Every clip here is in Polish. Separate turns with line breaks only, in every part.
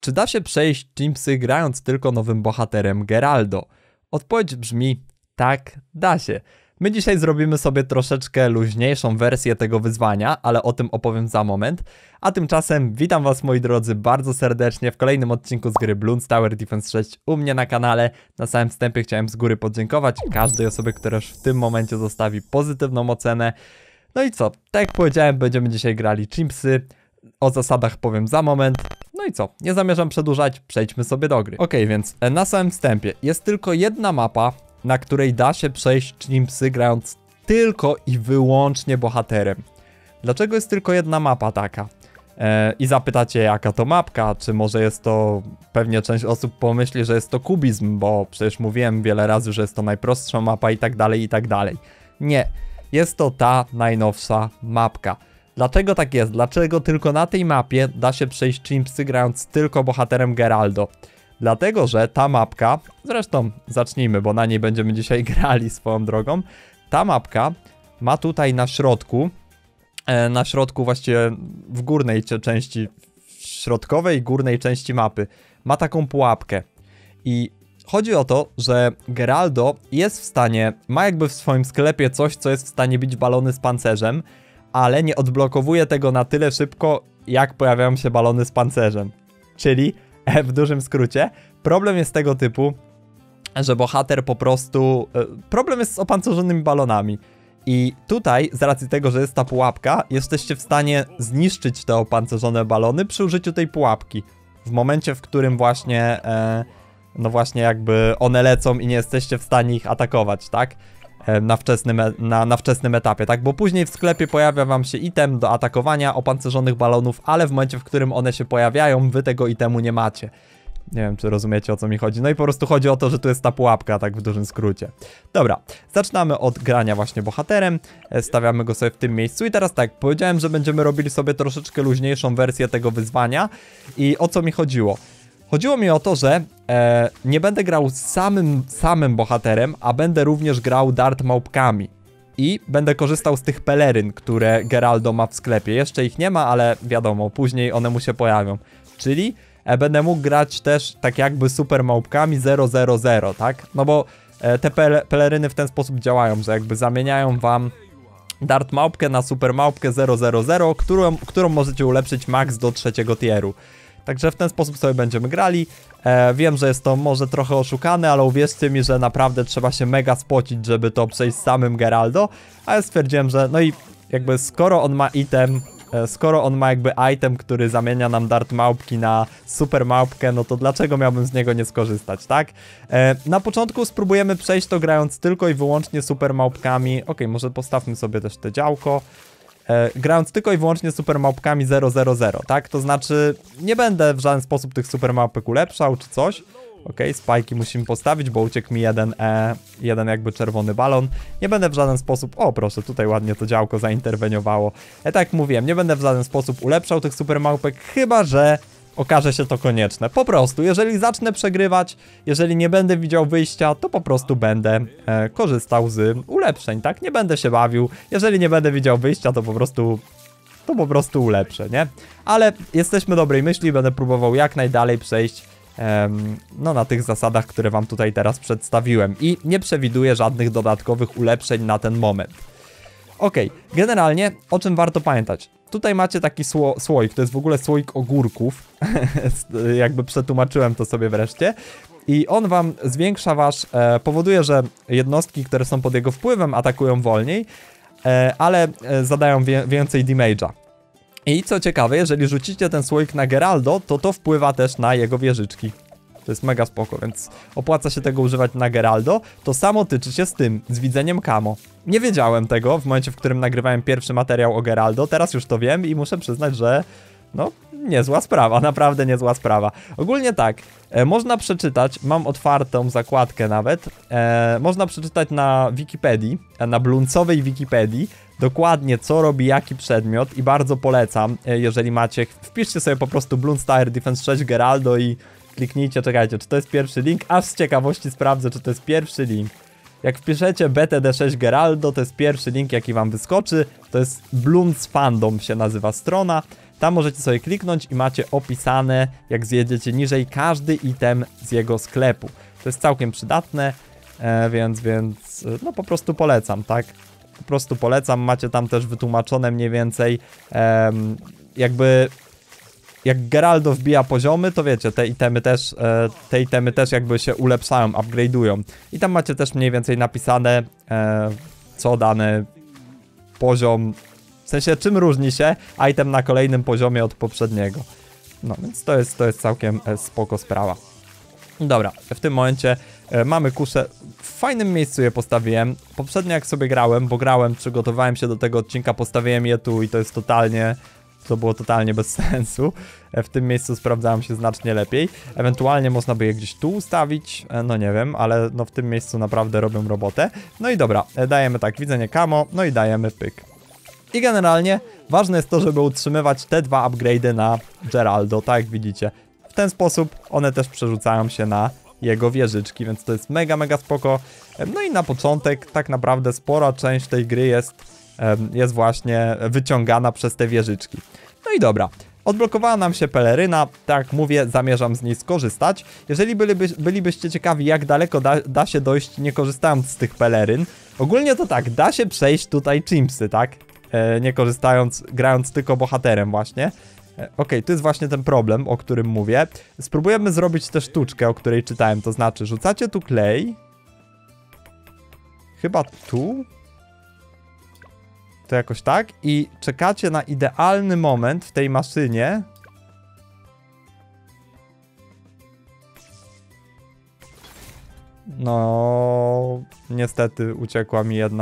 Czy da się przejść Chimpsy grając tylko nowym bohaterem Geraldo? Odpowiedź brzmi tak, da się. My dzisiaj zrobimy sobie troszeczkę luźniejszą wersję tego wyzwania, ale o tym opowiem za moment. A tymczasem witam was, moi drodzy, bardzo serdecznie w kolejnym odcinku z gry Bloons Tower Defense 6 u mnie na kanale. Na samym wstępie chciałem z góry podziękować każdej osobie, która już w tym momencie zostawi pozytywną ocenę. No i co, tak jak powiedziałem, będziemy dzisiaj grali Chimpsy. O zasadach powiem za moment. No i co, nie zamierzam przedłużać, przejdźmy sobie do gry. Okej, więc na samym wstępie jest tylko jedna mapa, na której da się przejść Chimpsy grając tylko i wyłącznie bohaterem. Dlaczego jest tylko jedna mapa taka? I zapytacie, jaka to mapka, czy może jest to, pewnie część osób pomyśli, że jest to kubizm, bo przecież mówiłem wiele razy, że jest to najprostsza mapa i tak dalej, i tak dalej. Nie, jest to ta najnowsza mapka. Dlaczego tak jest? Dlaczego tylko na tej mapie da się przejść Chimpsy grając tylko bohaterem Geraldo? Dlatego, że ta mapka, zresztą zacznijmy, bo na niej będziemy dzisiaj grali swoją drogą. Ta mapka ma tutaj na środku właściwie w górnej części, w środkowej i górnej części mapy, ma taką pułapkę. I chodzi o to, że Geraldo jest w stanie, ma jakby w swoim sklepie coś, co jest w stanie bić balony z pancerzem, ale nie odblokowuje tego na tyle szybko, jak pojawiają się balony z pancerzem. Czyli, w dużym skrócie, problem jest tego typu, że bohater po prostu... Problem jest z opancerzonymi balonami. I tutaj, z racji tego, że jest ta pułapka, jesteście w stanie zniszczyć te opancerzone balony przy użyciu tej pułapki. W momencie, w którym właśnie... no właśnie jakby one lecą i nie jesteście w stanie ich atakować, tak? Na wczesnym etapie, tak? Bo później w sklepie pojawia wam się item do atakowania opancerzonych balonów, ale w momencie, w którym one się pojawiają, wy tego itemu nie macie. Nie wiem, czy rozumiecie, o co mi chodzi. No i po prostu chodzi o to, że tu jest ta pułapka, tak w dużym skrócie. Dobra, zaczynamy od grania właśnie bohaterem. Stawiamy go sobie w tym miejscu i teraz tak, powiedziałem, że będziemy robili sobie troszeczkę luźniejszą wersję tego wyzwania. I o co mi chodziło? Chodziło mi o to, że nie będę grał samym bohaterem, a będę również grał dart małpkami. I będę korzystał z tych peleryn, które Geraldo ma w sklepie. Jeszcze ich nie ma, ale wiadomo, później one mu się pojawią. Czyli będę mógł grać też tak jakby super małpkami 000, tak? No bo te peleryny w ten sposób działają, że jakby zamieniają wam dart małpkę na super małpkę 000, którą możecie ulepszyć max do 3. tieru. Także w ten sposób sobie będziemy grali. Wiem, że jest to może trochę oszukane, ale uwierzcie mi, że naprawdę trzeba się mega spocić, żeby to przejść z samym Geraldo. A ja stwierdziłem, że no i jakby skoro on ma jakby item, który zamienia nam dart małpki na super małpkę, no to dlaczego miałbym z niego nie skorzystać, tak? Na początku spróbujemy przejść to grając tylko i wyłącznie super małpkami. Okej, może postawmy sobie też te działko. Grając tylko i wyłącznie super małpkami 000, tak? To znaczy nie będę w żaden sposób tych super małpek ulepszał czy coś. Okej, spajki musimy postawić, bo uciekł mi jeden jakby czerwony balon. Nie będę w żaden sposób... O, proszę, tutaj ładnie to działko zainterweniowało. Tak jak mówiłem, nie będę w żaden sposób ulepszał tych super małpek, chyba że okaże się to konieczne. Po prostu, jeżeli zacznę przegrywać, jeżeli nie będę widział wyjścia, to po prostu będę korzystał z ulepszeń, tak? Nie będę się bawił. Jeżeli nie będę widział wyjścia, to po prostu ulepszę, nie? Ale jesteśmy dobrej myśli, będę próbował jak najdalej przejść no na tych zasadach, które wam tutaj teraz przedstawiłem. I nie przewiduję żadnych dodatkowych ulepszeń na ten moment. Okej, generalnie o czym warto pamiętać? Tutaj macie taki słoik, to jest w ogóle słoik ogórków. Jakby przetłumaczyłem to sobie wreszcie. I on wam zwiększa powoduje, że jednostki, które są pod jego wpływem, atakują wolniej, ale zadają więcej damage'a. I co ciekawe, jeżeli rzucicie ten słoik na Geraldo, to wpływa też na jego wieżyczki. To jest mega spoko, więc opłaca się tego używać na Geraldo. To samo tyczy się z widzeniem camo. Nie wiedziałem tego w momencie, w którym nagrywałem pierwszy materiał o Geraldo. Teraz już to wiem i muszę przyznać, że no, niezła sprawa, naprawdę niezła sprawa. Ogólnie tak, można przeczytać, mam otwartą zakładkę nawet, można przeczytać na Wikipedii, na Bloonsowej Wikipedii, dokładnie co robi jaki przedmiot i bardzo polecam, jeżeli macie, wpiszcie sobie po prostu Bloons Tower Defense 6 Geraldo i kliknijcie, czekajcie, czy to jest pierwszy link, aż z ciekawości sprawdzę, czy to jest pierwszy link. Jak wpiszecie BTD6 Geraldo, to jest pierwszy link, jaki wam wyskoczy, to jest Bloons Fandom się nazywa strona. Tam możecie sobie kliknąć i macie opisane, jak zjedziecie niżej, każdy item z jego sklepu. To jest całkiem przydatne, więc no po prostu polecam, tak? Po prostu polecam, macie tam też wytłumaczone mniej więcej, jakby jak Geraldo wbija poziomy, to wiecie, te itemy też jakby się ulepszają, upgrade'ują. I tam macie też mniej więcej napisane, co dany poziom, w sensie czym różni się item na kolejnym poziomie od poprzedniego. No więc to jest całkiem spoko sprawa. Dobra, w tym momencie mamy kuszę. W fajnym miejscu je postawiłem. Poprzednio jak sobie grałem, przygotowałem się do tego odcinka, postawiłem je tu i to było totalnie bez sensu. W tym miejscu sprawdzałem się znacznie lepiej. Ewentualnie można by je gdzieś tu ustawić, no nie wiem, ale no w tym miejscu naprawdę robią robotę. No i dobra, dajemy tak, widzenie camo, no i dajemy pyk. I generalnie ważne jest to, żeby utrzymywać te dwa upgrade'y na Geraldo, tak jak widzicie. W ten sposób one też przerzucają się na jego wieżyczki, więc to jest mega spoko. No i na początek tak naprawdę spora część tej gry jest właśnie wyciągana przez te wieżyczki. No i dobra, odblokowała nam się peleryna, tak jak mówię, zamierzam z niej skorzystać. Jeżeli bylibyście ciekawi, jak daleko da się dojść, nie korzystając z tych peleryn, ogólnie to tak, da się przejść tutaj chimpsy, tak? Nie korzystając, grając tylko bohaterem właśnie. Okej, to jest właśnie ten problem, o którym mówię. Spróbujemy zrobić tę sztuczkę, o której czytałem, to znaczy rzucacie tu klej. Chyba tu? To jakoś tak. I czekacie na idealny moment w tej maszynie. No... Niestety uciekł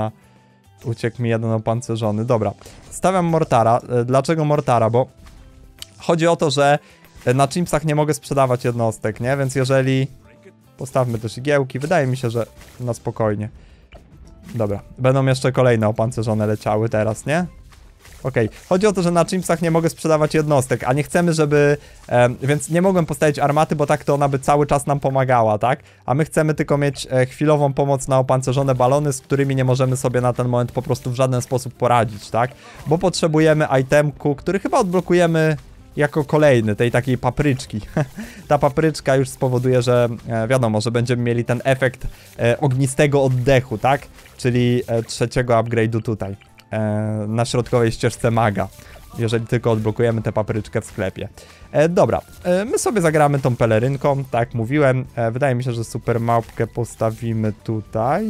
mi jeden opancerzony. Dobra, stawiam mortara. Dlaczego mortara? Bo chodzi o to, że na chimpsach nie mogę sprzedawać jednostek, nie? Więc jeżeli... Postawmy też igiełki. Wydaje mi się, że na spokojnie. Dobra, będą jeszcze kolejne opancerzone leciały teraz, nie? Okej, chodzi o to, że na chimpsach nie mogę sprzedawać jednostek, a nie chcemy, żeby... więc nie mogłem postawić armaty, bo tak to ona by cały czas nam pomagała, tak? A my chcemy tylko mieć chwilową pomoc na opancerzone balony, z którymi nie możemy sobie na ten moment po prostu w żaden sposób poradzić, tak? Bo potrzebujemy itemku, który chyba odblokujemy jako kolejny, tej takiej papryczki. Ta papryczka już spowoduje, że wiadomo, że będziemy mieli ten efekt ognistego oddechu, tak? Czyli trzeciego upgrade'u tutaj. Na środkowej ścieżce maga, jeżeli tylko odblokujemy tę papryczkę w sklepie. Dobra, my sobie zagramy tą pelerynką, tak jak mówiłem. Wydaje mi się, że super małpkę postawimy tutaj.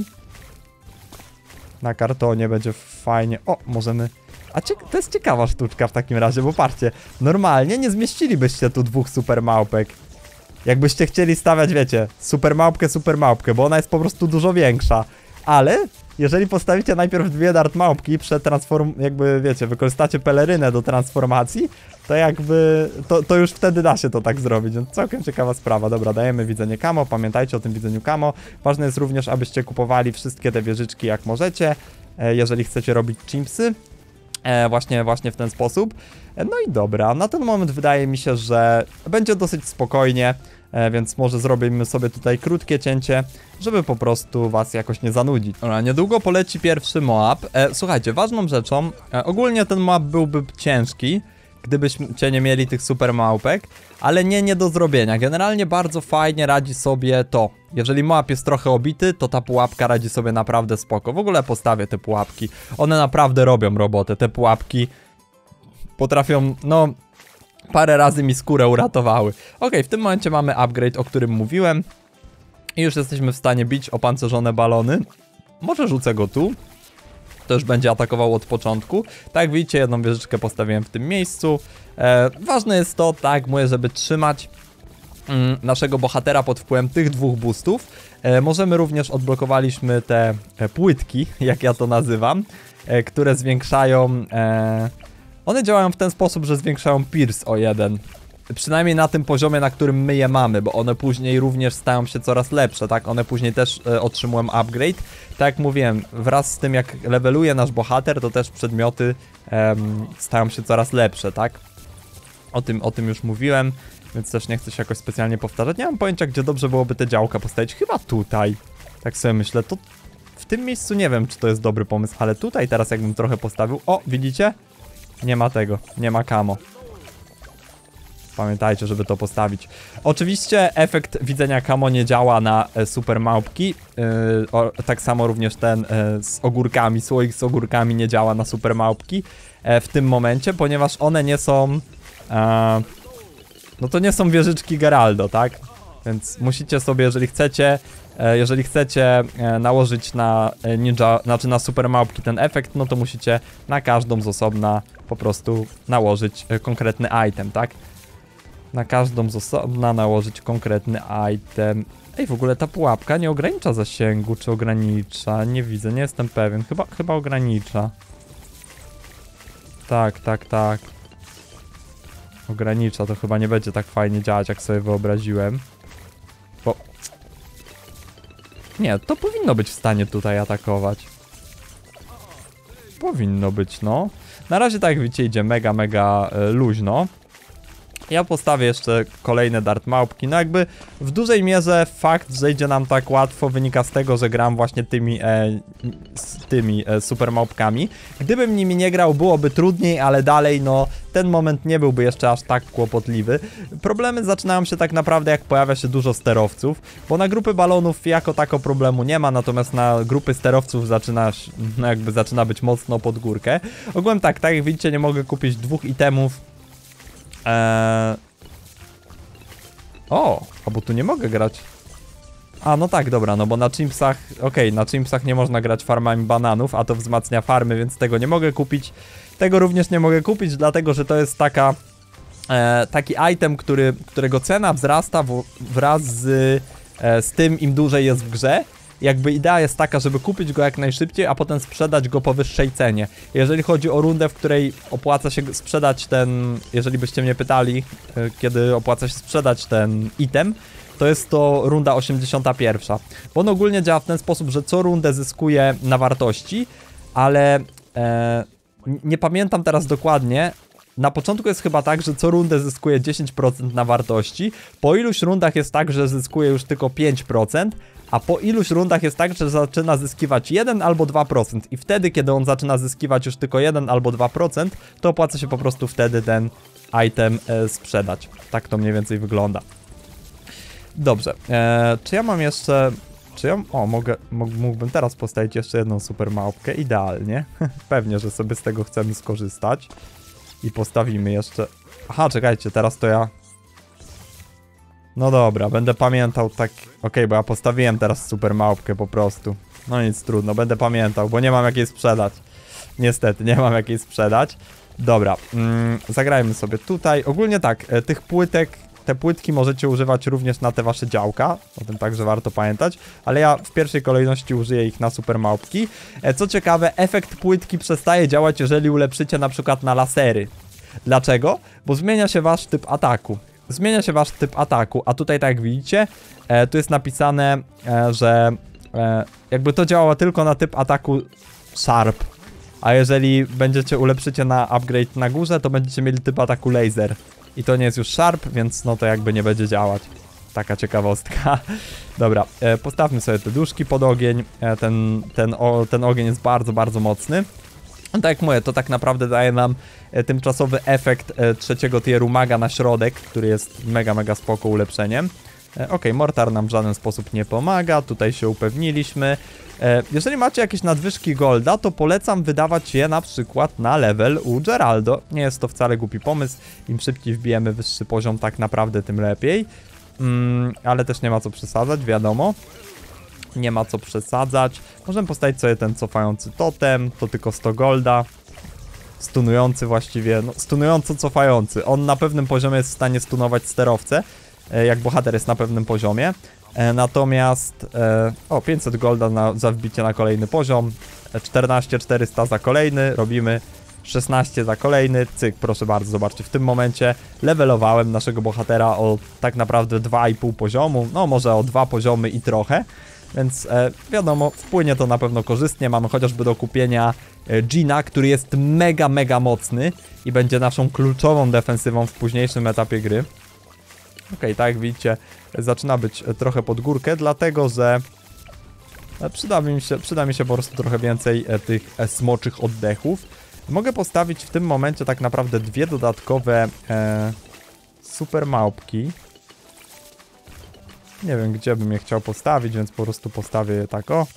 Na kartonie będzie fajnie. O, możemy... to jest ciekawa sztuczka w takim razie, bo patrzcie, normalnie nie zmieścilibyście tu dwóch super małpek. Jakbyście chcieli stawiać, wiecie, super małpkę, bo ona jest po prostu dużo większa. Ale jeżeli postawicie najpierw dwie dart małpki, jakby wiecie, wykorzystacie pelerynę do transformacji, to jakby, to już wtedy da się to tak zrobić, więc całkiem ciekawa sprawa. Dobra, dajemy widzenie camo, pamiętajcie o tym widzeniu camo. Ważne jest również, abyście kupowali wszystkie te wieżyczki jak możecie, jeżeli chcecie robić chimpsy. Właśnie w ten sposób. No i dobra, na ten moment wydaje mi się, że będzie dosyć spokojnie, więc może zrobimy sobie tutaj krótkie cięcie, żeby po prostu was jakoś nie zanudzić. Dobra, niedługo poleci pierwszy Moab. Słuchajcie, ważną rzeczą, ogólnie ten Moab byłby ciężki, gdybyście nie mieli tych super małpek, ale nie do zrobienia. Generalnie bardzo fajnie radzi sobie to. Jeżeli Moab jest trochę obity, to ta pułapka radzi sobie naprawdę spoko. W ogóle postawię te pułapki. One naprawdę robią robotę. Te pułapki potrafią, no, parę razy mi skórę uratowały. Okej, w tym momencie mamy upgrade, o którym mówiłem. I już jesteśmy w stanie bić opancerzone balony. Może rzucę go tu. To już będzie atakował od początku. Tak jak widzicie, jedną wieżyczkę postawiłem w tym miejscu. Ważne jest to, tak mówię, żeby trzymać naszego bohatera pod wpływem tych dwóch boostów. Możemy również, odblokowaliśmy te płytki, jak ja to nazywam, które zwiększają... one działają w ten sposób, że zwiększają pierce o 1. Przynajmniej na tym poziomie, na którym my je mamy, bo one później również stają się coraz lepsze, tak? One później też otrzymują upgrade. Tak jak mówiłem, wraz z tym jak leveluje nasz bohater, to też przedmioty stają się coraz lepsze, tak? O tym już mówiłem, więc też nie chcę się jakoś specjalnie powtarzać. Nie mam pojęcia, gdzie dobrze byłoby te działka postawić. Chyba tutaj. Tak sobie myślę, to w tym miejscu nie wiem, czy to jest dobry pomysł, ale tutaj teraz jakbym trochę postawił... O, widzicie? Nie ma tego, nie ma camo. Pamiętajcie, żeby to postawić. Oczywiście efekt widzenia Camo nie działa na super małpki. Tak samo również ten z ogórkami, słoik z ogórkami nie działa na super małpki w tym momencie, ponieważ one nie są... no to nie są wieżyczki Geraldo, tak? Więc musicie sobie, jeżeli chcecie nałożyć na ninja, znaczy na super małpki ten efekt, no to musicie na każdą z osobna po prostu nałożyć konkretny item, tak? Na każdą z osobna nałożyć konkretny item. Ej, w ogóle ta pułapka nie ogranicza zasięgu, czy ogranicza? Nie widzę, nie jestem pewien. Chyba ogranicza. Tak. Ogranicza, to chyba nie będzie tak fajnie działać, jak sobie wyobraziłem. Bo... Nie, to powinno być w stanie tutaj atakować. Powinno być, no. Na razie, tak jak widzicie, idzie mega luźno. Ja postawię jeszcze kolejne dart małpki. No jakby w dużej mierze fakt, że idzie nam tak łatwo, wynika z tego, że gram właśnie tymi super małpkami. Gdybym nimi nie grał, byłoby trudniej, ale dalej no ten moment nie byłby jeszcze aż tak kłopotliwy. Problemy zaczynają się tak naprawdę, jak pojawia się dużo sterowców, bo na grupy balonów jako tako problemu nie ma, natomiast na grupy sterowców zaczyna być mocno pod górkę. Ogółem tak jak widzicie, nie mogę kupić 2 itemów. Bo tu nie mogę grać. No tak, dobra, no bo na chimpsach, na chimpsach nie można grać farmami bananów, a to wzmacnia farmy, więc tego nie mogę kupić. Tego również nie mogę kupić, dlatego że to jest taki item, którego cena wzrasta wraz z tym, im dłużej jest w grze. Jakby idea jest taka, żeby kupić go jak najszybciej, a potem sprzedać go po wyższej cenie. Jeżeli chodzi o rundę, w której opłaca się sprzedać jeżeli byście mnie pytali, kiedy opłaca się sprzedać ten item, to jest to runda 81. Bo on ogólnie działa w ten sposób, że co rundę zyskuje na wartości, ale nie pamiętam teraz dokładnie. Na początku jest chyba tak, że co rundę zyskuje 10% na wartości. Po iluś rundach jest tak, że zyskuje już tylko 5%. A po iluś rundach jest tak, że zaczyna zyskiwać 1 albo 2%. I wtedy, kiedy on zaczyna zyskiwać już tylko 1 albo 2%, to opłaca się po prostu wtedy ten item sprzedać. Tak to mniej więcej wygląda. Dobrze, czy ja mam jeszcze... mógłbym teraz postawić jeszcze jedną super małpkę, idealnie. Pewnie, że sobie z tego chcemy skorzystać. I postawimy jeszcze... Aha, czekajcie, teraz to ja... No dobra, będę pamiętał tak... bo ja postawiłem teraz super małpkę po prostu. No nic, trudno, będę pamiętał, bo nie mam jakiej sprzedać. Niestety, nie mam jakiej sprzedać. Dobra, zagrajmy sobie tutaj. Ogólnie tak, te płytki możecie używać również na te wasze działka. O tym także warto pamiętać. Ale ja w pierwszej kolejności użyję ich na super małpki. Co ciekawe, efekt płytki przestaje działać, jeżeli ulepszycie na przykład na lasery. Dlaczego? Bo zmienia się wasz typ ataku. A tutaj tak jak widzicie, tu jest napisane, że jakby to działało tylko na typ ataku Sharp. A jeżeli ulepszycie na upgrade na górze, to będziecie mieli typ ataku Laser. I to nie jest już Sharp, więc no to jakby nie będzie działać. Taka ciekawostka. Dobra, postawmy sobie te duszki pod ogień. Ten ogień jest bardzo mocny. Tak jak mówię, to tak naprawdę daje nam tymczasowy efekt trzeciego tieru maga na środek, który jest mega spoko ulepszeniem. Mortar nam w żaden sposób nie pomaga, tutaj się upewniliśmy. Jeżeli macie jakieś nadwyżki golda, to polecam wydawać je na przykład na level u Geraldo. Nie jest to wcale głupi pomysł, im szybciej wbijemy wyższy poziom, tak naprawdę tym lepiej. Ale też nie ma co przesadzać, wiadomo. Nie ma co przesadzać. Możemy postawić sobie ten cofający totem, to tylko 100 golda. Stunujący właściwie, no stunująco cofający. On na pewnym poziomie jest w stanie stunować sterowce, jak bohater jest na pewnym poziomie. Natomiast 500 golda za wbicie na kolejny poziom, 14400 za kolejny, robimy 16 za kolejny, cyk, proszę bardzo, zobaczcie, w tym momencie levelowałem naszego bohatera o tak naprawdę 2,5 poziomu, no może o 2 poziomy i trochę, więc wiadomo, wpłynie to na pewno korzystnie, mamy chociażby do kupienia Gina, który jest mega mocny i będzie naszą kluczową defensywą w późniejszym etapie gry. Tak jak widzicie, zaczyna być trochę pod górkę, dlatego że przyda mi się po prostu trochę więcej tych smoczych oddechów. Mogę postawić w tym momencie tak naprawdę 2 dodatkowe super małpki. Nie wiem, gdzie bym je chciał postawić, więc po prostu postawię je tak, o.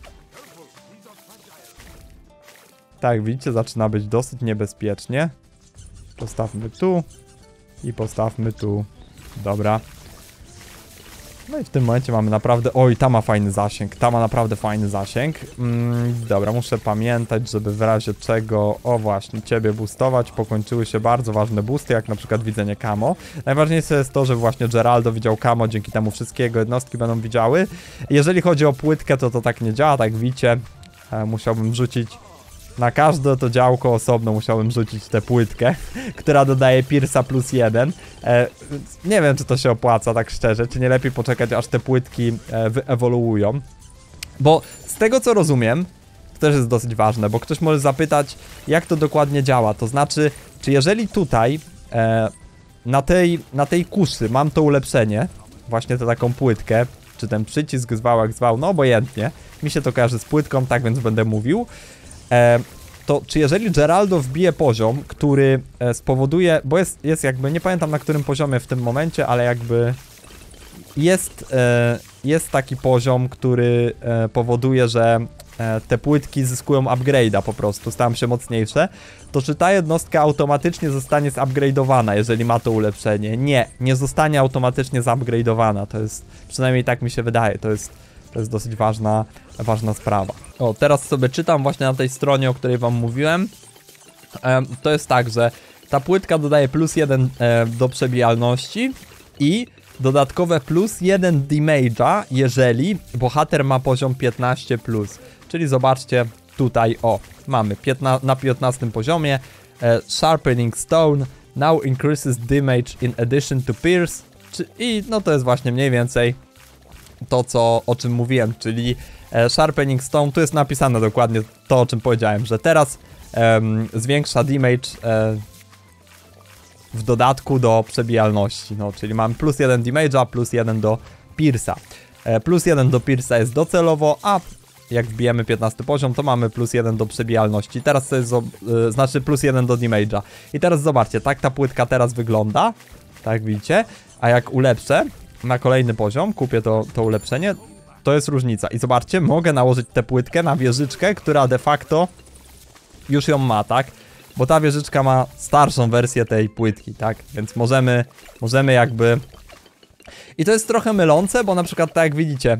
Tak, widzicie, zaczyna być dosyć niebezpiecznie. Postawmy tu. I postawmy tu. Dobra. No i w tym momencie mamy naprawdę... Oj, ta ma fajny zasięg. Ta ma naprawdę fajny zasięg. Dobra, muszę pamiętać, żeby w razie czego... O właśnie, ciebie boostować. Pokończyły się bardzo ważne boosty, jak na przykład widzenie camo. Najważniejsze jest to, że właśnie Geraldo widział camo, dzięki temu wszystkie jego jednostki będą widziały. Jeżeli chodzi o płytkę, to tak nie działa, tak widzicie. Musiałbym wrzucić... Na każde to działko osobno musiałem rzucić tę płytkę, która dodaje Pierce'a +1. Nie wiem, czy to się opłaca, tak szczerze, czy nie lepiej poczekać, aż te płytki wyewoluują. Bo z tego, co rozumiem, to też jest dosyć ważne, bo ktoś może zapytać, jak to dokładnie działa. To znaczy, czy jeżeli tutaj na tej kuszy mam to ulepszenie, właśnie tę taką płytkę, czy ten przycisk zwał jak zwał, no obojętnie, mi się to kojarzy z płytką, tak więc będę mówił. To czy jeżeli Geraldo wbije poziom, który spowoduje, bo jest jakby, nie pamiętam na którym poziomie w tym momencie, ale jakby jest taki poziom, który powoduje, że te płytki zyskują upgrade'a po prostu, stają się mocniejsze, to czy ta jednostka automatycznie zostanie zupgrade'owana, jeżeli ma to ulepszenie? Nie zostanie automatycznie zupgrade'owana, to jest, przynajmniej tak mi się wydaje, to jest dosyć ważna sprawa. O, teraz sobie czytam właśnie na tej stronie, o której wam mówiłem. To jest tak, że ta płytka dodaje +1 do przebijalności i dodatkowe +1 damage'a, jeżeli bohater ma poziom 15+. Czyli zobaczcie tutaj, o, mamy na 15 poziomie Sharpening Stone now increases damage in addition to pierce. I no to jest właśnie mniej więcej to, o czym mówiłem, czyli Sharpening Stone, tu jest napisane dokładnie to, o czym powiedziałem, że teraz zwiększa damage w dodatku do przebijalności, no, czyli mam +1 damage'a, +1 do pierce'a. +1 do pierce'a jest docelowo, a jak wbijemy 15 poziom, to mamy +1 do przebijalności. Teraz to jest, znaczy +1 do damage'a. I teraz zobaczcie, tak ta płytka teraz wygląda, tak widzicie, a jak ulepszę na kolejny poziom, kupię to ulepszenie, to jest różnica. I zobaczcie, mogę nałożyć tę płytkę na wieżyczkę, która de facto już ją ma, tak? Bo ta wieżyczka ma starszą wersję tej płytki, tak? Więc możemy jakby... I to jest trochę mylące, bo na przykład tak jak widzicie,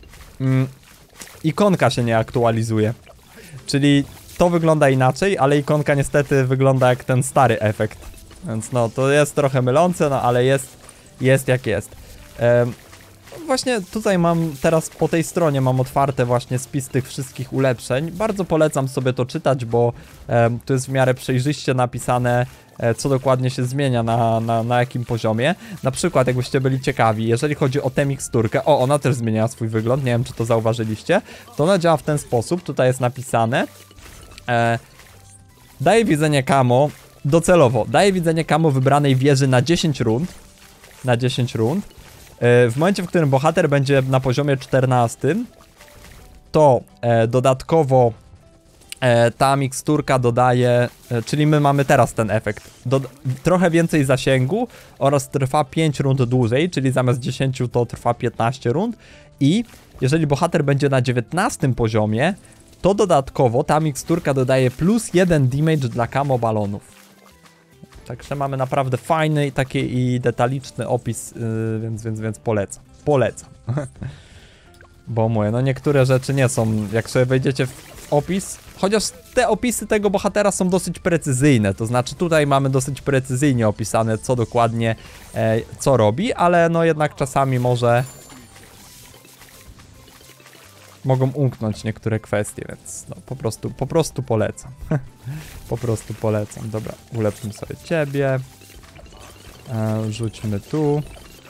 ikonka się nie aktualizuje. Czyli to wygląda inaczej, ale ikonka niestety wygląda jak ten stary efekt. Więc no, to jest trochę mylące, no ale jest jak jest. Właśnie tutaj mam teraz po tej stronie mam otwarte właśnie spis tych wszystkich ulepszeń. Bardzo polecam sobie to czytać, bo tu jest w miarę przejrzyście napisane, co dokładnie się zmienia na jakim poziomie. Na przykład, jakbyście byli ciekawi, jeżeli chodzi o tę miksturkę, o, ona też zmieniała swój wygląd, nie wiem, czy to zauważyliście, to ona działa w ten sposób, tutaj jest napisane, daje widzenie camo, docelowo, daje widzenie camo wybranej wieży na 10 rund, w momencie, w którym bohater będzie na poziomie 14, to dodatkowo ta miksturka dodaje, czyli my mamy teraz ten efekt, trochę więcej zasięgu oraz trwa 5 rund dłużej, czyli zamiast 10 to trwa 15 rund i jeżeli bohater będzie na 19 poziomie, to dodatkowo ta miksturka dodaje +1 damage dla camo balonów. Także mamy naprawdę fajny i detaliczny opis, więc polecam. Bo mówię, no niektóre rzeczy nie są, jak sobie wejdziecie w opis, chociaż te opisy tego bohatera są dosyć precyzyjne, to znaczy tutaj mamy dosyć precyzyjnie opisane, co dokładnie, co robi, ale no jednak czasami mogą umknąć niektóre kwestie, więc no po prostu polecam. Po prostu polecam. Dobra, ulepszymy sobie ciebie. Rzućmy tu.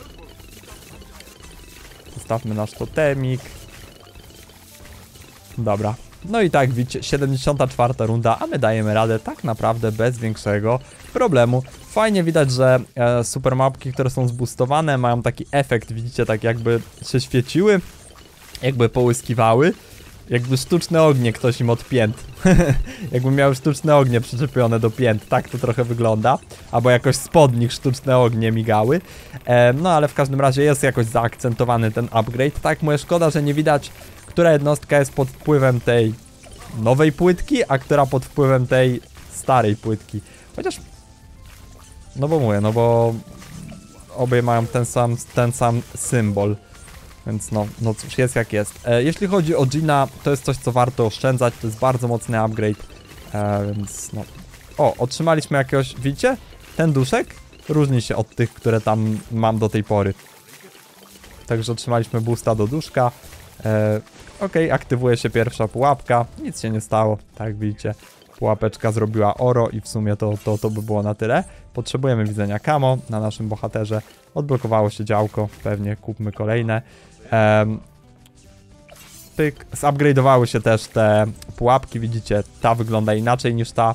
Zostawmy nasz totemik. Dobra. No i tak widzicie, 74 runda, a my dajemy radę tak naprawdę bez większego problemu. Fajnie widać, że super mapki, które są zboostowane, mają taki efekt, widzicie, tak jakby się świeciły, jakby połyskiwały. Jakby sztuczne ognie ktoś im od pięt. Jakby miały sztuczne ognie przyczepione do pięt. Tak to trochę wygląda. Albo jakoś spod nich sztuczne ognie migały. No ale w każdym razie jest jakoś zaakcentowany ten upgrade. Tak, mówię, szkoda, że nie widać, która jednostka jest pod wpływem tej nowej płytki, a która pod wpływem tej starej płytki. Chociaż... No bo mówię, no bo... Obie mają ten sam symbol. Więc no cóż, jest jak jest. Jeśli chodzi o Gina, to jest coś, co warto oszczędzać. To jest bardzo mocny upgrade. Więc no... O, otrzymaliśmy jakiegoś... Widzicie? Ten duszek różni się od tych, które tam mam do tej pory. Także otrzymaliśmy boosta do duszka. Ok, aktywuje się pierwsza pułapka. Nic się nie stało, tak widzicie. Pułapeczka zrobiła oro i w sumie to by było na tyle. Potrzebujemy widzenia camo na naszym bohaterze. Odblokowało się działko, pewnie kupmy kolejne. Pyk. Zupgrade'owały się też te pułapki, widzicie, ta wygląda inaczej niż ta.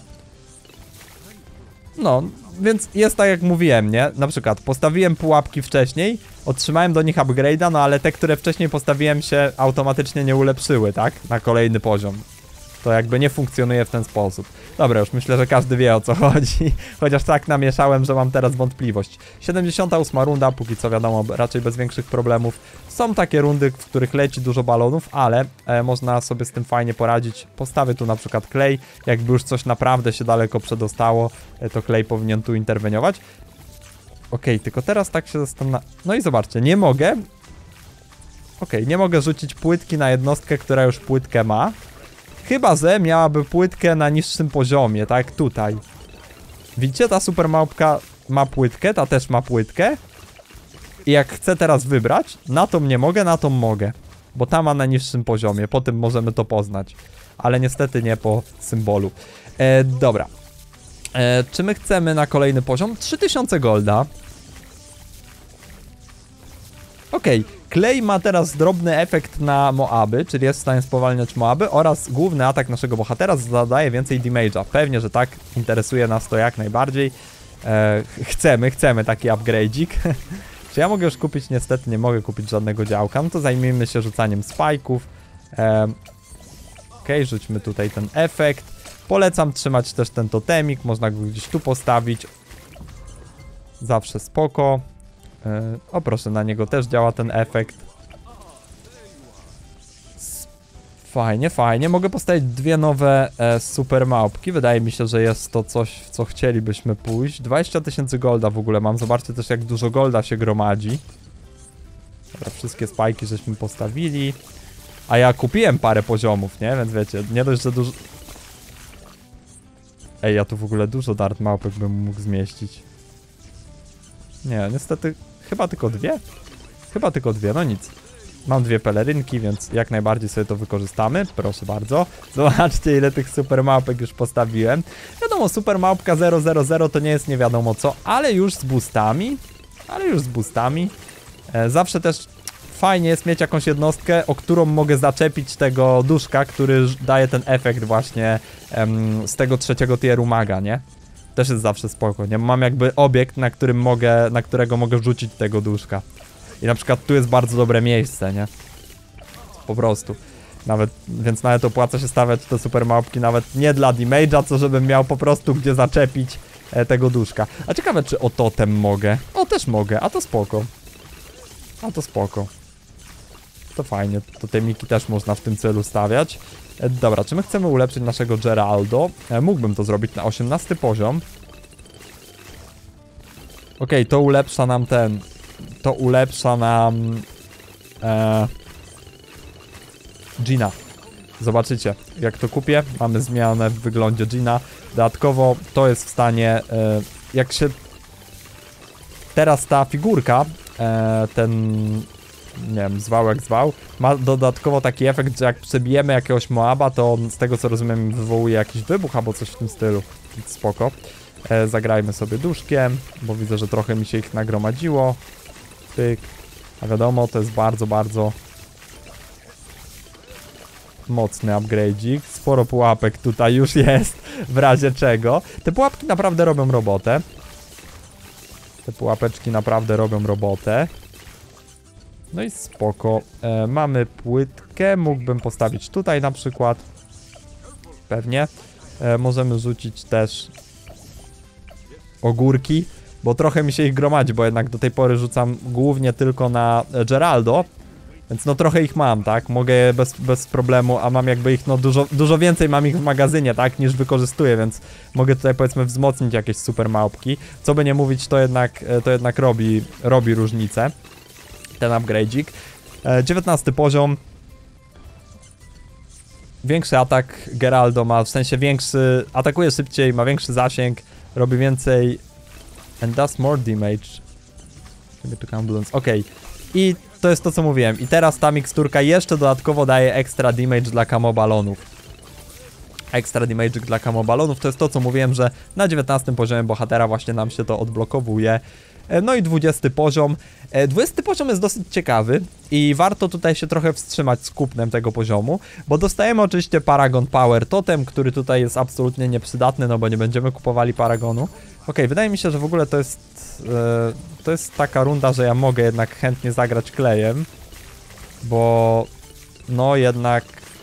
No, więc jest tak jak mówiłem, nie? Na przykład postawiłem pułapki wcześniej, otrzymałem do nich upgrade'a, no ale te, które wcześniej postawiłem, się automatycznie nie ulepszyły, tak? Na kolejny poziom. To jakby nie funkcjonuje w ten sposób. Dobra, już myślę, że każdy wie, o co chodzi. Chociaż tak namieszałem, że mam teraz wątpliwość. 78 runda, póki co wiadomo, raczej bez większych problemów. Są takie rundy, w których leci dużo balonów, ale można sobie z tym fajnie poradzić. Postawię tu na przykład klej. Jakby już coś naprawdę się daleko przedostało, to klej powinien tu interweniować. Okej, tylko teraz tak się zastanawiam. No i zobaczcie, nie mogę. Okej, nie mogę rzucić płytki na jednostkę, która już płytkę ma. Chyba, że miałaby płytkę na niższym poziomie, tak? Tutaj. Widzicie? Ta super małpka ma płytkę, ta też ma płytkę. I jak chcę teraz wybrać, na tą nie mogę, na tą mogę. Bo ta ma na niższym poziomie, po tym możemy to poznać. Ale niestety nie po symbolu. Dobra. Czy my chcemy na kolejny poziom? 3000 golda. Okej, klej ma teraz drobny efekt na Moaby, czyli jest w stanie spowalniać Moaby oraz główny atak naszego bohatera zadaje więcej damage'a. Pewnie, że tak, interesuje nas to jak najbardziej. Chcemy taki upgrade'ik. Czy ja mogę już kupić? Niestety nie mogę kupić żadnego działka, no to zajmijmy się rzucaniem spajków. Okej, rzućmy tutaj ten efekt. Polecam trzymać też ten totemik, można go gdzieś tu postawić. Zawsze spoko. O proszę, na niego też działa ten efekt. Fajnie, fajnie. Mogę postawić dwie nowe super małpki. Wydaje mi się, że jest to coś, w co chcielibyśmy pójść. 20 000 golda w ogóle mam. Zobaczcie też, jak dużo golda się gromadzi. Dobra, wszystkie spajki żeśmy postawili. A ja kupiłem parę poziomów, nie? Więc wiecie, nie dość, że dużo... Ej, ja tu w ogóle dużo dart małpek bym mógł zmieścić. Nie, niestety... Chyba tylko dwie? Chyba tylko dwie, no nic. Mam dwie pelerynki, więc jak najbardziej sobie to wykorzystamy. Proszę bardzo. Zobaczcie, ile tych super małpek już postawiłem. Wiadomo, super małpka 000 to nie jest nie wiadomo co, ale już z boostami. Zawsze też fajnie jest mieć jakąś jednostkę, o którą mogę zaczepić tego duszka, który daje ten efekt właśnie z tego 3. tieru maga, nie? Też jest zawsze spoko, nie? Mam jakby obiekt, na którego mogę rzucić tego duszka. I na przykład tu jest bardzo dobre miejsce, nie? Po prostu. Więc nawet opłaca się stawiać te super małpki nawet nie dla damage'a, co żebym miał po prostu gdzie zaczepić tego duszka. A ciekawe, czy o totem mogę? O, też mogę, a to spoko. To fajnie, totemiki też można w tym celu stawiać. Dobra, czy my chcemy ulepszyć naszego Geraldo? Mógłbym to zrobić na 18 poziom. Okej, to ulepsza nam Gina. Zobaczycie, jak to kupię. Mamy zmianę w wyglądzie Gina. Dodatkowo to jest w stanie, jak się... Teraz ta figurka, nie wiem, zwał jak zwał, ma dodatkowo taki efekt, że jak przebijemy jakiegoś Moaba, to z tego co rozumiem wywołuje jakiś wybuch albo coś w tym stylu. Spoko. Zagrajmy sobie duszkiem, bo widzę, że trochę mi się ich nagromadziło. Pyk. A wiadomo, to jest bardzo, bardzo mocny upgrade'ik. Sporo pułapek tutaj już jest, w razie czego. Te pułapki naprawdę robią robotę. Te pułapeczki naprawdę robią robotę. No i spoko. Mamy płytkę, mógłbym postawić tutaj na przykład. Pewnie. Możemy rzucić też ogórki, bo trochę mi się ich gromadzi, bo jednak do tej pory rzucam głównie tylko na Geraldo. Więc no trochę ich mam, tak? Mogę je bez problemu, a mam jakby ich, no dużo więcej mam ich w magazynie, tak? Niż wykorzystuję, więc mogę tutaj powiedzmy wzmocnić jakieś super małpki. Co by nie mówić, to jednak robi różnicę. Ten upgrade'ik. 19 poziom. Większy atak Geraldo ma, w sensie większy, atakuje szybciej, ma większy zasięg, robi więcej and does more damage. Okej. I to jest to, co mówiłem. I teraz ta miksturka jeszcze dodatkowo daje extra damage dla kamobalonów. Extra damage dla kamobalonów to jest to, co mówiłem, że na 19 poziomie bohatera właśnie nam się to odblokowuje. No i 20 poziom. 20 poziom jest dosyć ciekawy i warto tutaj się trochę wstrzymać z kupnem tego poziomu, bo dostajemy oczywiście Paragon Power Totem, który tutaj jest absolutnie nieprzydatny, no bo nie będziemy kupowali Paragonu. Okej, wydaje mi się, że w ogóle to jest taka runda, że ja mogę jednak chętnie zagrać klejem, bo no jednak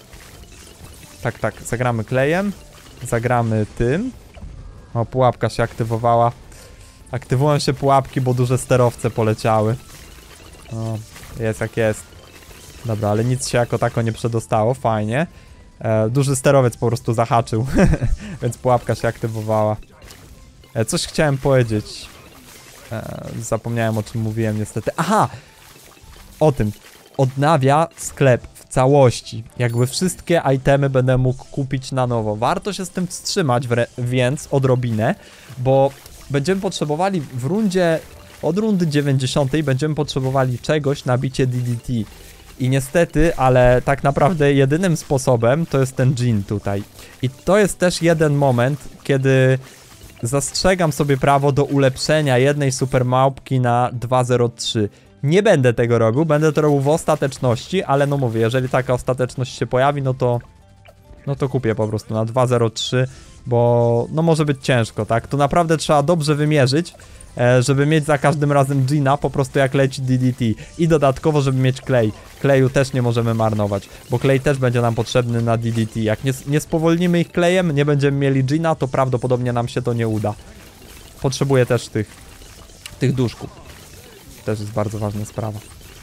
tak, zagramy klejem, zagramy tym. O, pułapka się aktywowała. Aktywują się pułapki, bo duże sterowce poleciały. O, jest jak jest. Dobra, ale nic się jako tako nie przedostało, fajnie. Duży sterowiec po prostu zahaczył, więc pułapka się aktywowała. Coś chciałem powiedzieć. Zapomniałem, o czym mówiłem niestety. Aha! O tym. Odnawia sklep w całości. Jakby wszystkie itemy będę mógł kupić na nowo. Warto się z tym wstrzymać więc odrobinę, bo będziemy potrzebowali w rundzie, od rundy 90 będziemy potrzebowali czegoś na bicie DDT. I niestety, ale tak naprawdę jedynym sposobem to jest ten dżin tutaj. I to jest też jeden moment, kiedy zastrzegam sobie prawo do ulepszenia jednej super małpki na 2.03. Nie będę tego robił, będę to robił w ostateczności, ale no mówię, jeżeli taka ostateczność się pojawi, no to kupię po prostu na 2.03, bo no może być ciężko, tak? Tu naprawdę trzeba dobrze wymierzyć, żeby mieć za każdym razem Gina, po prostu jak leci DDT. I dodatkowo, żeby mieć klej. Kleju też nie możemy marnować, bo klej też będzie nam potrzebny na DDT. Jak nie spowolnimy ich klejem, nie będziemy mieli Gina, to prawdopodobnie nam się to nie uda. Potrzebuję też tych duszków. Też jest bardzo ważna sprawa.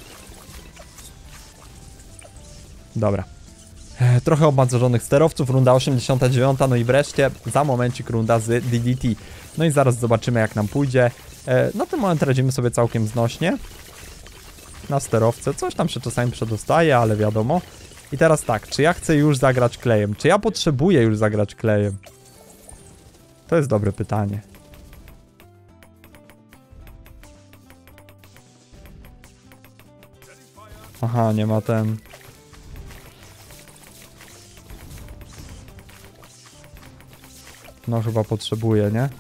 Dobra. Trochę opancerzonych sterowców, runda 89, no i wreszcie za momencik runda z DDT. No i zaraz zobaczymy, jak nam pójdzie. Na ten moment radzimy sobie całkiem znośnie. Na sterowce, coś tam się czasami przedostaje, ale wiadomo. I teraz tak, czy ja chcę już zagrać klejem? Czy ja potrzebuję już zagrać klejem? To jest dobre pytanie. Aha, nie ma ten... No chyba potrzebuję, nie?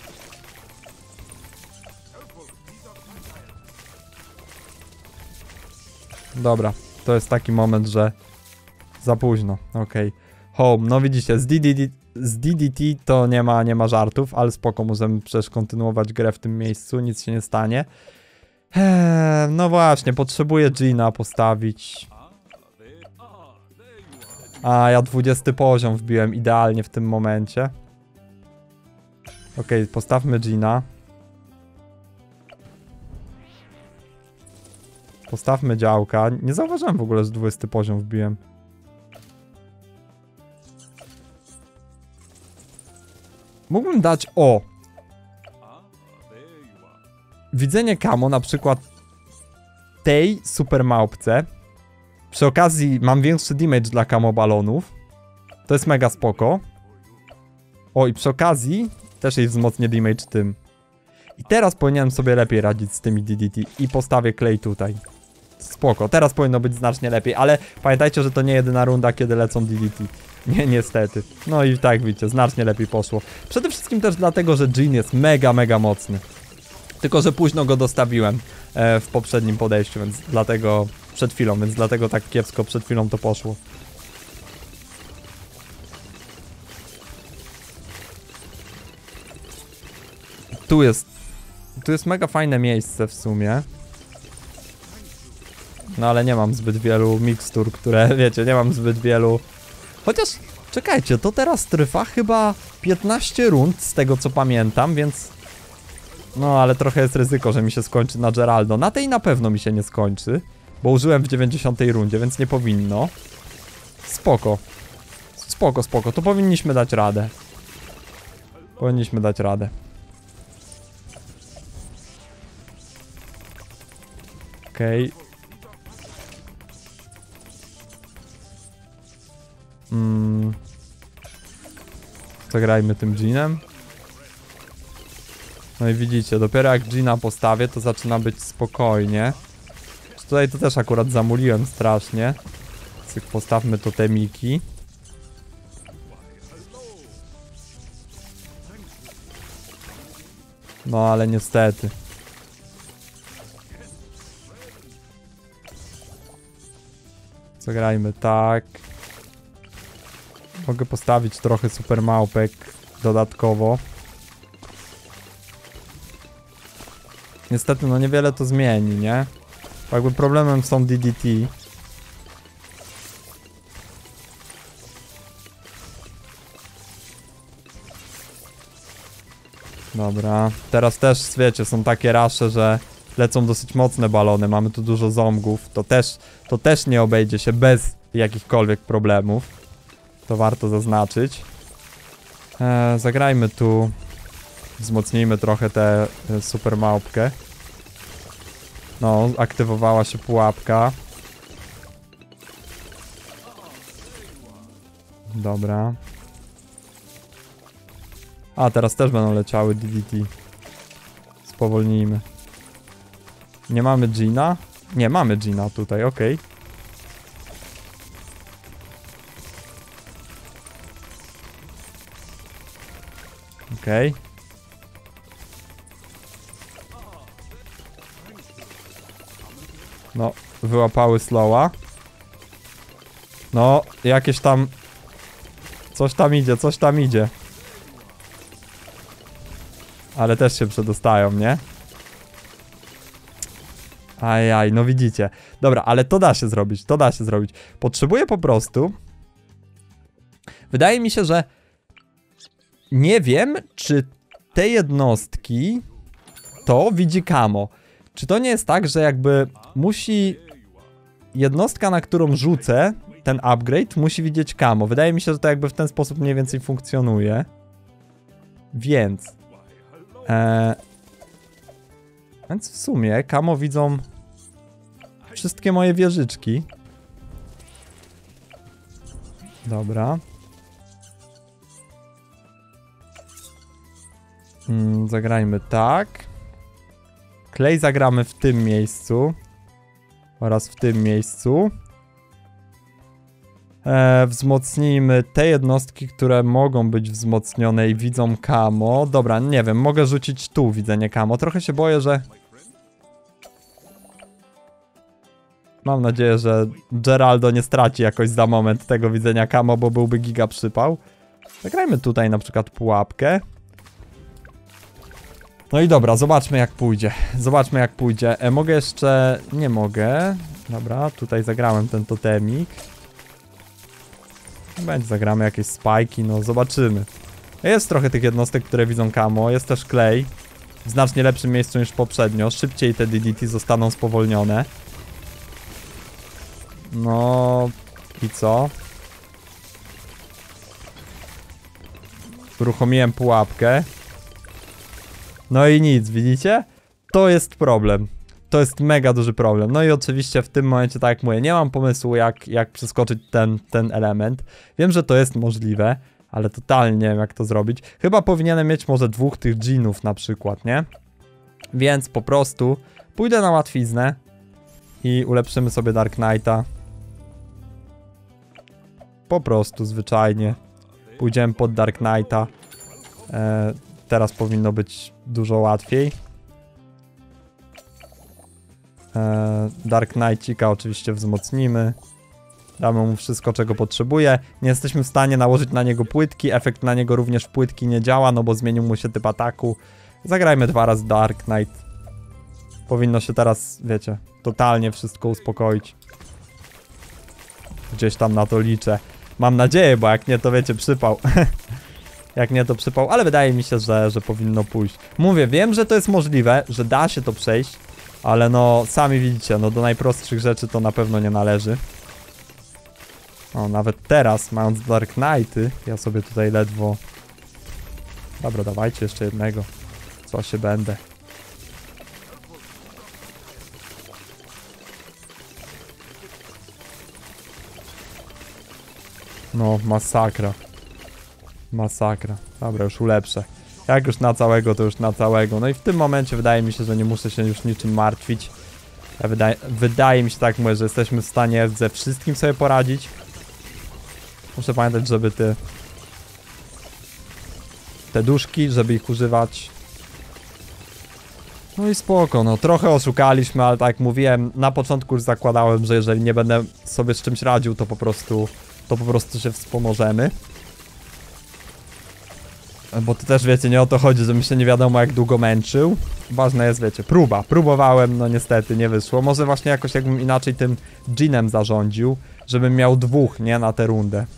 Dobra, to jest taki moment, że za późno, okej. Home, no widzicie, z DDT to nie ma żartów, ale spoko, możemy przecież kontynuować grę w tym miejscu, nic się nie stanie. No właśnie, potrzebuję Gina postawić. A, ja 20 poziom wbiłem idealnie w tym momencie. Okej, postawmy Gina. Postawmy działka. Nie zauważyłem w ogóle, że 20 poziom wbiłem. Mógłbym dać widzenie camo na przykład tej super małpce. Przy okazji mam większy damage dla camo balonów. To jest mega spoko. O, i przy okazji też jej wzmocnię damage tym. I teraz powinienem sobie lepiej radzić z tymi DDT. I postawię klej tutaj. Spoko, teraz powinno być znacznie lepiej, ale pamiętajcie, że to nie jedyna runda, kiedy lecą DDT. Nie, niestety. No i tak widzicie, znacznie lepiej poszło. Przede wszystkim też dlatego, że Jin jest mega mocny. Tylko że późno go dostawiłem w poprzednim podejściu, więc dlatego... Przed chwilą, więc dlatego tak kiepsko przed chwilą to poszło. Tu jest mega fajne miejsce w sumie. No ale nie mam zbyt wielu mikstur, które, wiecie, nie mam zbyt wielu... Chociaż, czekajcie, to teraz trwa chyba 15 rund, z tego co pamiętam, więc... No, ale trochę jest ryzyko, że mi się skończy na Geraldo. Na tej na pewno mi się nie skończy, bo użyłem w 90 rundzie, więc nie powinno. Spoko. Spoko, spoko, to powinniśmy dać radę. Powinniśmy dać radę. Okej. Zagrajmy tym Dżinem. No i widzicie, dopiero jak Dżina postawię, to zaczyna być spokojnie. Tutaj to też akurat zamuliłem strasznie. Cyk, postawmy totemiki. No ale niestety. Zagrajmy tak. Mogę postawić trochę super małpek dodatkowo. Niestety no niewiele to zmieni, nie? Jakby problemem są DDT. Dobra, teraz też, wiecie, są takie rasze, że lecą dosyć mocne balony, mamy tu dużo zombgów, to też nie obejdzie się bez jakichkolwiek problemów. To warto zaznaczyć. Zagrajmy tu, wzmocnijmy trochę tę super małpkę. No, aktywowała się pułapka. Dobra. A, teraz też będą leciały DDT. Spowolnijmy. Nie mamy Dżina? Nie, mamy Dżina tutaj, okej. Okej. No, wyłapały slowa. No, jakieś tam... Coś tam idzie, coś tam idzie. Ale też się przedostają, nie? Ajaj, no widzicie. Dobra, ale to da się zrobić, to da się zrobić. Potrzebuję po prostu... Wydaje mi się, że... Nie wiem, czy te jednostki... To widzi Kamo. Czy to nie jest tak, że jakby musi... Jednostka, na którą rzucę ten upgrade, musi widzieć Kamo. Wydaje mi się, że to jakby w ten sposób mniej więcej funkcjonuje. Więc... Więc w sumie Kamo widzą wszystkie moje wieżyczki. Dobra. Zagrajmy tak. Klej zagramy w tym miejscu. Oraz w tym miejscu. Wzmocnijmy te jednostki, które mogą być wzmocnione i widzą Kamo. Dobra, nie wiem, mogę rzucić tu widzenie Kamo. Trochę się boję, że... Mam nadzieję, że Geraldo nie straci jakoś za moment tego widzenia Kamo, bo byłby giga przypał. Zagrajmy tutaj na przykład pułapkę. No i dobra, zobaczmy jak pójdzie. Zobaczmy jak pójdzie. Mogę jeszcze... Nie mogę. Dobra, tutaj zagrałem ten totemik. Będzie zagramy jakieś spajki, no zobaczymy. Jest trochę tych jednostek, które widzą Kamo. Jest też klej. W znacznie lepszym miejscu niż poprzednio. Szybciej te DDT zostaną spowolnione. No... I co? Uruchomiłem pułapkę. No i nic, widzicie? To jest problem. To jest mega duży problem. No i oczywiście w tym momencie, tak jak mówię, nie mam pomysłu jak przeskoczyć ten element. Wiem, że to jest możliwe, ale totalnie nie wiem jak to zrobić. Chyba powinienem mieć może dwóch tych dżinów na przykład, nie? Więc po prostu pójdę na łatwiznę i ulepszymy sobie Dark Knighta. Po prostu zwyczajnie. Pójdziemy pod Dark Knighta. Teraz powinno być dużo łatwiej. Dark Knight'cika oczywiście wzmocnimy. Damy mu wszystko, czego potrzebuje. Nie jesteśmy w stanie nałożyć na niego płytki. Efekt na niego również w płytki nie działa, no bo zmienił mu się typ ataku. Zagrajmy 2 razy Dark Knight. Powinno się teraz, wiecie, totalnie wszystko uspokoić. Gdzieś tam na to liczę. Mam nadzieję, bo jak nie, to wiecie, przypał. Jak nie, to przypał, ale wydaje mi się, że powinno pójść. Mówię, wiem, że to jest możliwe, że da się to przejść, ale no, sami widzicie, no do najprostszych rzeczy to na pewno nie należy. O, nawet teraz, mając Dark Knighty, ja sobie tutaj ledwo... Dobra, dawajcie jeszcze jednego. Co się będę. No, masakra. Masakra. Dobra, już ulepszę. Jak już na całego, to już na całego. No i w tym momencie wydaje mi się, że nie muszę się już niczym martwić. Wydaje mi się, tak mówię, że jesteśmy w stanie ze wszystkim sobie poradzić. Muszę pamiętać, żeby te duszki, żeby ich używać. No i spoko, no trochę oszukaliśmy, ale tak jak mówiłem, na początku już zakładałem, że jeżeli nie będę sobie z czymś radził, to po prostu się wspomożemy. Bo to też, wiecie, nie o to chodzi, żebym się nie wiadomo jak długo męczył. Ważne jest, wiecie, próbowałem, no niestety nie wyszło. Może właśnie jakoś jakbym inaczej tym dżinem zarządził, żebym miał dwóch, nie, na tę rundę.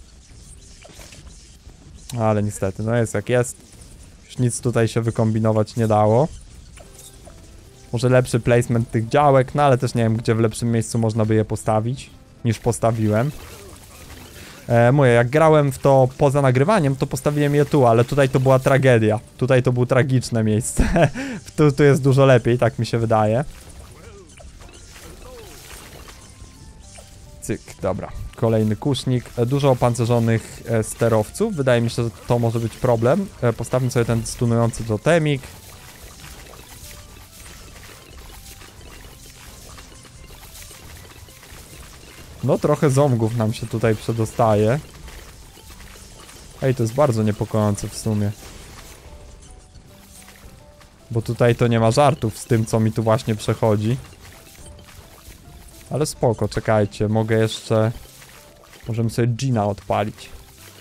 Ale niestety, no jest jak jest. Już nic tutaj się wykombinować nie dało. Może lepszy placement tych działek, no ale też nie wiem, gdzie w lepszym miejscu można by je postawić, niż postawiłem. Mówię, jak grałem w to poza nagrywaniem, to postawiłem je tu, ale tutaj to była tragedia. Tutaj to było tragiczne miejsce. Tu jest dużo lepiej, tak mi się wydaje. Cyk, dobra. Kolejny kusznik. Dużo opancerzonych sterowców. Wydaje mi się, że to może być problem. Postawmy sobie ten stunujący totemik. No trochę zomgów nam się tutaj przedostaje. Ej, to jest bardzo niepokojące w sumie. Bo tutaj to nie ma żartów z tym, co mi tu właśnie przechodzi. Ale spoko, czekajcie, mogę jeszcze... Możemy sobie Gina odpalić.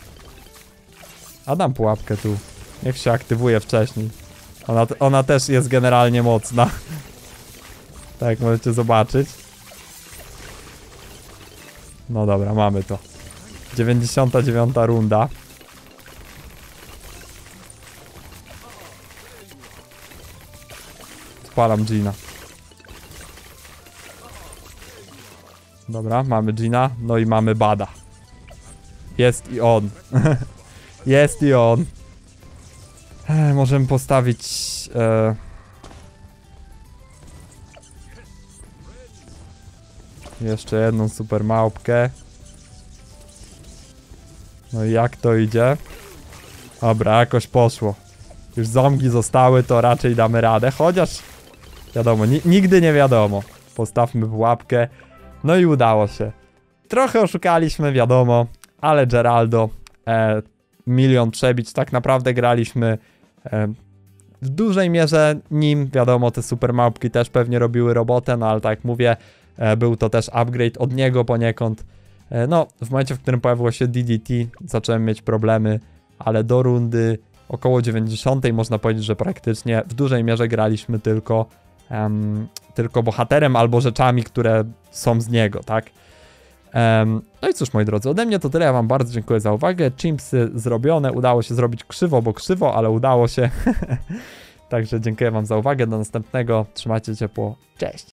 A dam pułapkę tu. Niech się aktywuje wcześniej. Ona też jest generalnie mocna. Tak jak możecie zobaczyć. No dobra, mamy to. 99 runda. Odpalam Gina. Dobra, mamy Gina, no i mamy Bada. Jest i on. Jest i on. Możemy postawić... Jeszcze jedną super małpkę. No i jak to idzie? Dobra, jakoś poszło. Już zombie zostały, to raczej damy radę. Chociaż wiadomo, nigdy nie wiadomo. Postawmy pułapkę. No i udało się. Trochę oszukaliśmy, wiadomo. Ale Geraldo milion przebić. Tak naprawdę graliśmy w dużej mierze nim. Wiadomo, te super małpki też pewnie robiły robotę. No ale tak jak mówię, był to też upgrade od niego poniekąd. No, w momencie, w którym pojawiło się DDT, zacząłem mieć problemy, ale do rundy około 90 można powiedzieć, że praktycznie w dużej mierze graliśmy tylko bohaterem albo rzeczami, które są z niego, tak? No i cóż, moi drodzy, ode mnie to tyle. Ja wam bardzo dziękuję za uwagę. Chimpsy zrobione, udało się zrobić krzywo, bo krzywo, ale udało się. Także dziękuję wam za uwagę. Do następnego. Trzymajcie ciepło. Cześć!